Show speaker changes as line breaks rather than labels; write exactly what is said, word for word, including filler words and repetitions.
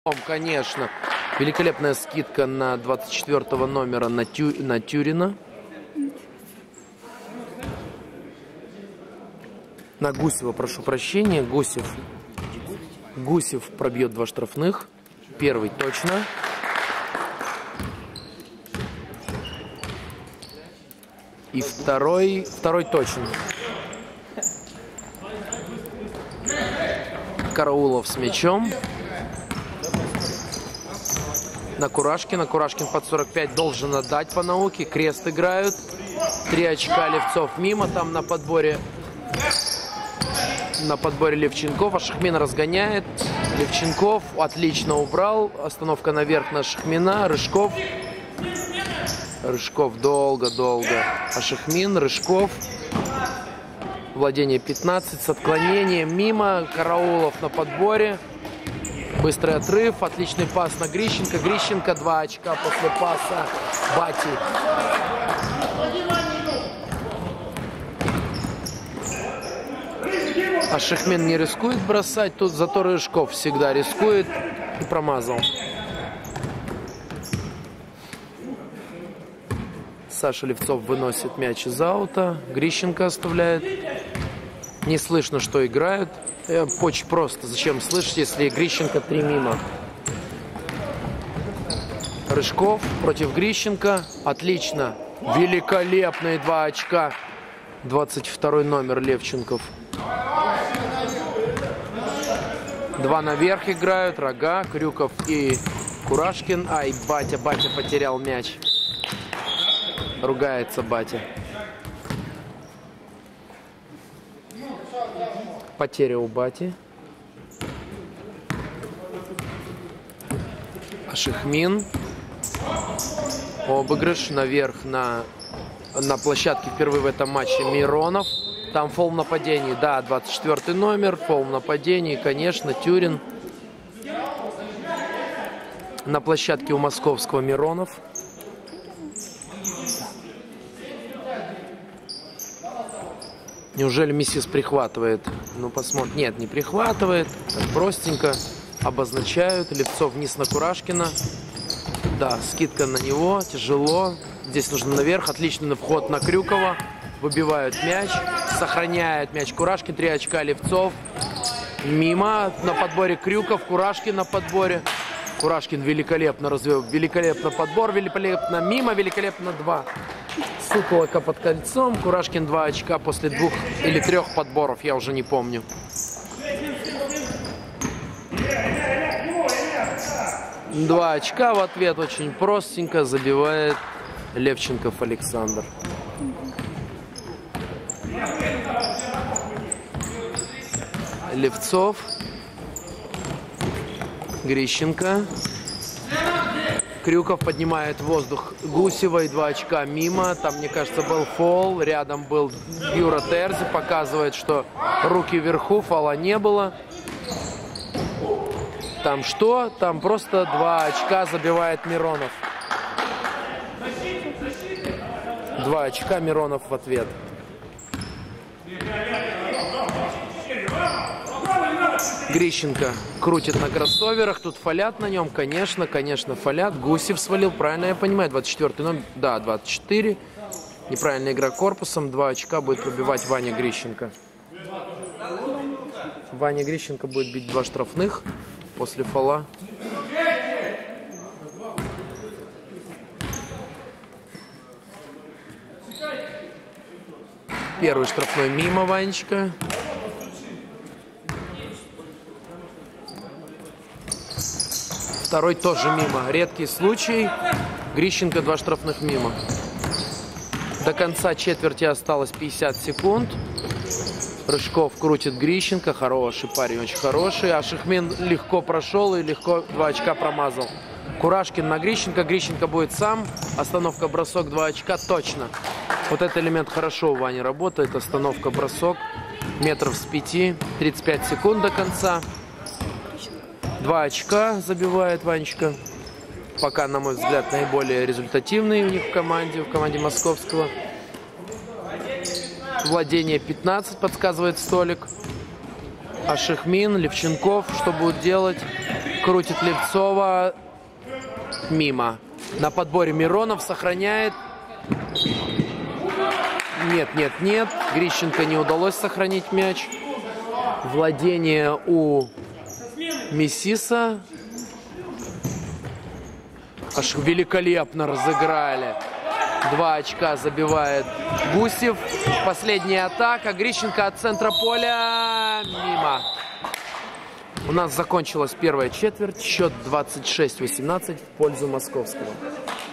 Конечно. Великолепная скидка на двадцать четвёртого номера на, Тю... на Тюрина. На Гусева, прошу прощения. Гусев. Гусев пробьет два штрафных. Первый точно. И второй, второй точно. Караулов с мячом. На Курашкина. Курашкин под сорок пять должен отдать по науке. Крест играют. Три очка Левцов мимо. Там на подборе на подборе Левченков. А Шахмин разгоняет. Левченков отлично убрал. Остановка наверх на Шахмина. Рыжков. Рыжков долго-долго. А Шахмин. Рыжков. Владение пятнадцать с отклонением мимо. Караулов на подборе. Быстрый отрыв, отличный пас на Грищенко. Грищенко два очка после паса Бати. А Шахмин не рискует бросать, тут зато Рыжков всегда рискует и промазал. Саша Левцов выносит мяч из аута. Грищенко оставляет. Не слышно, что играют. Очень просто. Зачем слышать, если Грищенко три мимо? Рыжков против Грищенко. Отлично. Великолепные два очка. двадцать второй номер Левченков. Два наверх играют. Рога, Крюков и Курашкин. Ай, Батя, Батя потерял мяч. Ругается Батя. Потеря у Бати. Шахмин. Обыгрыш наверх на, на площадке впервые в этом матче Миронов. Там фол в нападении. Да, двадцать четвёртый номер. Фол в нападении, конечно, Тюрин. На площадке у московского Миронов. Неужели Миссис прихватывает? Ну, посмотрим. Нет, не прихватывает. Так простенько обозначают. Левцов вниз на Курашкина. Да, скидка на него. Тяжело. Здесь нужно наверх. Отличный вход на Крюкова. Выбивают мяч. Сохраняет мяч Курашкин. Три очка Левцов. Мимо. На подборе Крюков. Курашкин на подборе. Курашкин великолепно развел. Великолепно подбор. Великолепно мимо. Великолепно два. Сутолока под кольцом. Курашкин два очка после двух или трех подборов. Я уже не помню. Два очка в ответ. Очень простенько забивает Левченков Александр. Левцов. Грищенко. Крюков поднимает в воздух Гусева и два очка мимо. Там, мне кажется, был фол. Рядом был Юра Терзи. Показывает, что руки вверху. Фола не было. Там что? Там просто два очка забивает Миронов. Два очка Миронов в ответ. Грищенко крутит на кроссоверах. Тут фолят на нем. Конечно, конечно, фолят. Гусев свалил. Правильно я понимаю. двадцать четвёртый номер. Да, двадцать четыре. Неправильная игра корпусом. Два очка будет пробивать Ваня Грищенко. Ваня Грищенко будет бить два штрафных после фола. Первый штрафной мимо Ванечка. Второй тоже мимо. Редкий случай. Грищенко два штрафных мимо. До конца четверти осталось пятьдесят секунд. Рыжков крутит Грищенко. Хороший парень, очень хороший. А Шахмин легко прошел и легко два очка промазал. Курашкин на Грищенко. Грищенко будет сам. Остановка, бросок, два очка. Точно. Вот этот элемент хорошо у Вани работает. Остановка, бросок. Метров с пяти. тридцать пять секунд до конца. Два очка забивает Ванечка. Пока, на мой взгляд, наиболее результативный у них в команде, в команде московского. Владение пятнадцать, подсказывает столик. А Шахмин, Левченков, что будут делать? Крутит Левцова. Мимо. На подборе Миронов сохраняет. Нет, нет, нет. Грищенко не удалось сохранить мяч. Владение у Мессиса. Аж великолепно разыграли. Два очка забивает Гусев. Последняя атака. Грищенко от центра поля. Мимо. У нас закончилась первая четверть. Счет двадцать шесть восемнадцать в пользу московского.